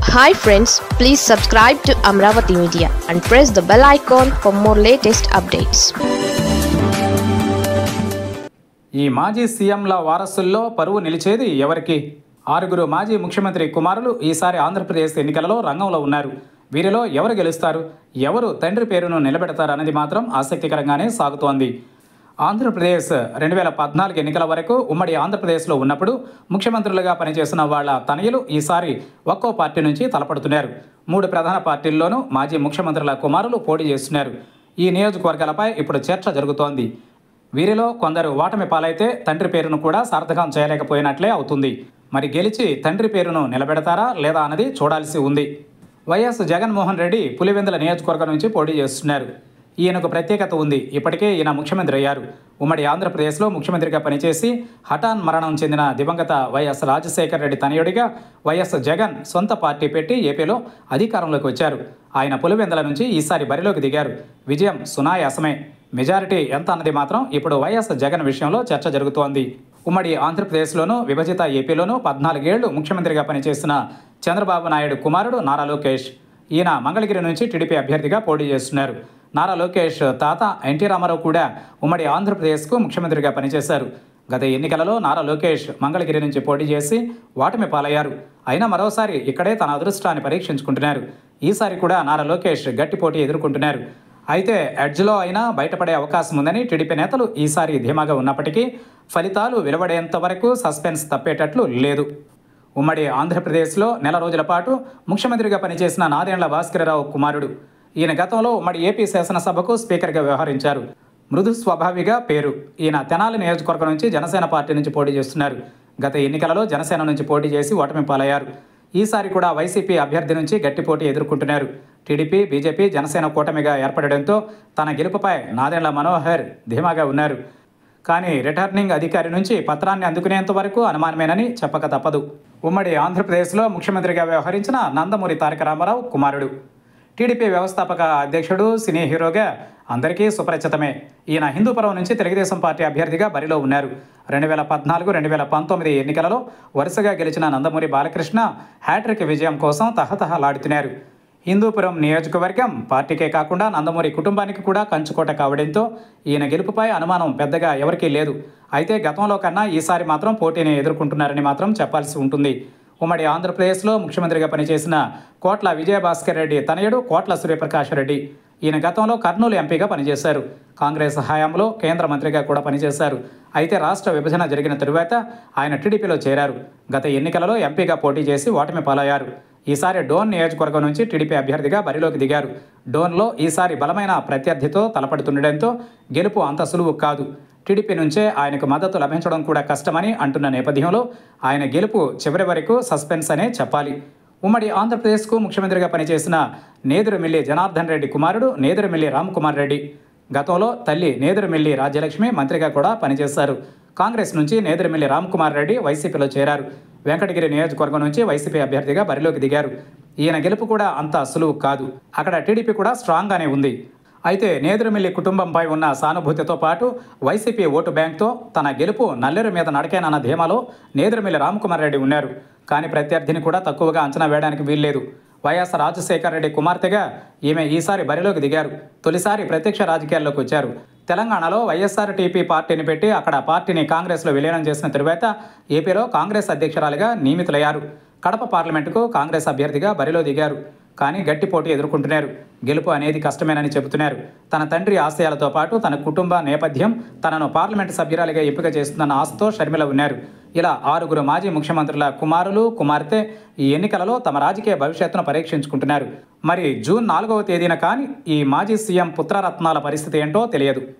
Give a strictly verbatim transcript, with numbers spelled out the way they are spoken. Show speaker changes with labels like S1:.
S1: Hi friends, please subscribe to Amravati Media and press the bell icon for more latest updates.
S2: ఈ మాజీ సీఎంల వారసుల్లో పరువు నిలిచేది ఎవరికి? ఆరుగురు మాజీ ముఖ్యమంత్రి కుమారులు ఈసారి ఆంధ్రప్రదేశ్ ఎన్నికలలో రంగంలో ఉన్నారు. వీరిలో ఎవరు గెలుస్తారు, ఎవరు తండ్రి పేరును నిలబెడతారనేది మాత్రం ఆసక్తికరంగానే సాగుతోంది. ఆంధ్రప్రదేశ్ రెండు వేల పద్నాలుగు ఎన్నికల వరకు ఉమ్మడి ఆంధ్రప్రదేశ్లో ఉన్నప్పుడు ముఖ్యమంత్రులుగా పనిచేసిన వాళ్ల తనయులు ఈసారి ఒక్కో పార్టీ నుంచి తలపడుతున్నారు. మూడు ప్రధాన పార్టీల్లోనూ మాజీ ముఖ్యమంత్రుల కుమారులు పోటీ చేస్తున్నారు. ఈ నియోజకవర్గాలపై ఇప్పుడు చర్చ జరుగుతోంది. వీరిలో కొందరు ఓటమి పాలైతే తండ్రి పేరును కూడా సార్థకం చేయలేకపోయినట్లే అవుతుంది. మరి గెలిచి తండ్రి పేరును నిలబెడతారా లేదా అన్నది చూడాల్సి ఉంది. వైఎస్ జగన్మోహన్ రెడ్డి పులివెందుల నియోజకవర్గం నుంచి పోటీ చేస్తున్నారు. ఈయనకు ప్రత్యేకత ఉంది. ఇప్పటికే ఈయన ముఖ్యమంత్రి అయ్యారు. ఉమ్మడి ఆంధ్రప్రదేశ్లో ముఖ్యమంత్రిగా పనిచేసి హఠాన్ మరణం చెందిన దివంగత వైఎస్ రాజశేఖర రెడ్డి తనయుడిగా వైఎస్ జగన్ సొంత పార్టీ పెట్టి ఏపీలో అధికారంలోకి వచ్చారు. ఆయన పులివెందుల నుంచి ఈసారి బరిలోకి దిగారు. విజయం సునాయాసమే. మెజారిటీ ఎంత అన్నది మాత్రం ఇప్పుడు వైఎస్ జగన్ విషయంలో చర్చ జరుగుతోంది. ఉమ్మడి ఆంధ్రప్రదేశ్లోనూ విభజిత ఏపీలోనూ పద్నాలుగేళ్లు ముఖ్యమంత్రిగా పనిచేసిన చంద్రబాబు నాయుడు కుమారుడు నారా లోకేష్. ఈయన మంగళగిరి నుంచి టీడీపీ అభ్యర్థిగా పోటీ చేస్తున్నారు. నారా లోకేష్ తాత ఎన్టీ రామారావు కూడా ఉమ్మడి ఆంధ్రప్రదేశ్కు ముఖ్యమంత్రిగా పనిచేశారు. గత ఎన్నికలలో నారా లోకేష్ మంగళగిరి నుంచి పోటీ చేసి ఓటమి పాలయ్యారు. అయినా మరోసారి ఇక్కడే తన అదృష్టాన్ని పరీక్షించుకుంటున్నారు. ఈసారి కూడా నారా లోకేష్ గట్టి పోటీ ఎదుర్కొంటున్నారు. అయితే ఎడ్జ్లో అయినా బయటపడే అవకాశం ఉందని టీడీపీ నేతలు ఈసారి ధీమాగా ఉన్నప్పటికీ ఫలితాలు వెలువడేంత వరకు సస్పెన్స్ తప్పేటట్లు లేదు. ఉమ్మడి ఆంధ్రప్రదేశ్లో నెల రోజుల పాటు ముఖ్యమంత్రిగా పనిచేసిన నాదెండ్ల భాస్కరరావు కుమారుడు. ఈయన గతంలో ఉమ్మడి ఏపీ శాసనసభకు స్పీకర్గా వ్యవహరించారు. మృదు స్వభావిగా పేరు. ఈయన తెనాలి నియోజకవర్గం నుంచి జనసేన పార్టీ నుంచి పోటీ చేస్తున్నారు. గత ఎన్నికలలో జనసేన నుంచి పోటీ చేసి ఓటమి పాలయ్యారు. ఈసారి కూడా వైసీపీ అభ్యర్థి నుంచి గట్టి పోటీ ఎదుర్కొంటున్నారు. టీడీపీ, బీజేపీ, జనసేన కూటమిగా ఏర్పడడంతో తన గెలుపుపై నాదెండ్ల మనోహర్ ధీమాగా ఉన్నారు. కానీ రిటర్నింగ్ అధికారి నుంచి పత్రాన్ని అందుకునేంత వరకు అనుమానమేనని చెప్పక తప్పదు. ఉమ్మడి ఆంధ్రప్రదేశ్లో ముఖ్యమంత్రిగా వ్యవహరించిన నందమూరి తారక రామారావు కుమారుడు. టీడీపీ వ్యవస్థాపక అధ్యక్షుడు, సినీ హీరోగా అందరికీ సుపరిచితమే. ఈయన హిందూపురం నుంచి తెలుగుదేశం పార్టీ అభ్యర్థిగా బరిలో ఉన్నారు. రెండు వేల పద్నాలుగు రెండు వేల పంతొమ్మిది ఎన్నికలలో వరుసగా గెలిచిన నందమూరి బాలకృష్ణ హ్యాట్రిక్ విజయం కోసం తహతహలాడుతున్నారు. హిందూపురం నియోజకవర్గం పార్టీకే కాకుండా నందమూరి కుటుంబానికి కూడా కంచుకోట కావడంతో ఈయన గెలుపుపై అనుమానం పెద్దగా ఎవరికీ లేదు. అయితే గతంలో కన్నా ఈసారి మాత్రం పోటీని ఎదుర్కొంటున్నారని మాత్రం చెప్పాల్సి ఉంటుంది. ఉమ్మడి ఆంధ్రప్రదేశ్లో ముఖ్యమంత్రిగా పనిచేసిన కోట్ల విజయభాస్కర్ రెడ్డి తనయుడు కోట్ల సూర్యప్రకాష్ రెడ్డి. ఈయన గతంలో కర్నూలు ఎంపీగా పనిచేశారు. కాంగ్రెస్ హయాంలో కేంద్ర మంత్రిగా కూడా పనిచేశారు. అయితే రాష్ట్ర విభజన జరిగిన తరువాత ఆయన టీడీపీలో చేరారు. గత ఎన్నికలలో ఎంపీగా పోటీ చేసి ఓటమి పాలయ్యారు. ఈసారి డోన్ నియోజకవర్గం నుంచి టీడీపీ అభ్యర్థిగా బరిలోకి దిగారు. డోన్లో ఈసారి బలమైన ప్రత్యర్థితో తలపడుతుండటంతో గెలుపు అంత సులువు కాదు. టీడీపీ నుంచే ఆయనకు మద్దతు లభించడం కూడా కష్టమని అంటున్న నేపథ్యంలో ఆయన గెలుపు చివరి వరకు సస్పెన్స్ అనే చెప్పాలి. ఉమ్మడి ఆంధ్రప్రదేశ్కు ముఖ్యమంత్రిగా పనిచేసిన నేదురుమిల్లి జనార్దన్ రెడ్డి కుమారుడు నేదురుమిల్లి రామ్కుమార్ రెడ్డి. గతంలో తల్లి నేదురుమిల్లి రాజ్యలక్ష్మి మంత్రిగా కూడా పనిచేశారు. కాంగ్రెస్ నుంచి నేదురుమిల్లి రామ్కుమార్ రెడ్డి వైసీపీలో చేరారు. వెంకటగిరి నియోజకవర్గం నుంచి వైసీపీ అభ్యర్థిగా బరిలోకి దిగారు. ఈయన గెలుపు కూడా అంత సులువు కాదు. అక్కడ టీడీపీ కూడా స్ట్రాంగ్గానే ఉంది. అయితే నేదురుమిల్లి కుటుంబంపై ఉన్న సానుభూతితో పాటు వైసీపీ ఓటు బ్యాంక్తో తన గెలుపు నల్లేరు మీద నడకేనన్న ధీమాలో నేదురుమిల్లి రామ్కుమార్ రెడ్డి ఉన్నారు. కానీ ప్రత్యర్థిని కూడా తక్కువగా అంచనా వేయడానికి వీల్లేదు. వైఎస్ రాజశేఖర రెడ్డి కుమార్తెగా ఈమె ఈసారి బరిలోకి దిగారు. తొలిసారి ప్రత్యక్ష రాజకీయాల్లోకి వచ్చారు. తెలంగాణలో వైఎస్ఆర్టీపీ పార్టీని పెట్టి అక్కడ పార్టీని కాంగ్రెస్లో విలీనం చేసిన తరువాత ఏపీలో కాంగ్రెస్ అధ్యక్షురాలిగా నియమితులయ్యారు. కడప పార్లమెంటుకు కాంగ్రెస్ అభ్యర్థిగా బరిలో దిగారు. కానీ గట్టి పోటీ ఎదుర్కొంటున్నారు. గెలుపు అనేది కష్టమేనని చెబుతున్నారు. తన తండ్రి ఆశయాలతో పాటు తన కుటుంబ నేపథ్యం తనను పార్లమెంటు సభ్యురాలిగా ఎంపిక చేస్తుందన్న ఆశతో షర్మిల ఉన్నారు. ఇలా ఆరుగురు మాజీ ముఖ్యమంత్రుల కుమారులు, కుమార్తె ఈ ఎన్నికలలో తమ రాజకీయ భవిష్యత్తును పరీక్షించుకుంటున్నారు. మరి జూన్ నాలుగవ తేదీన కానీ ఈ మాజీ సీఎం పుత్రరత్నాల పరిస్థితి ఏంటో తెలియదు.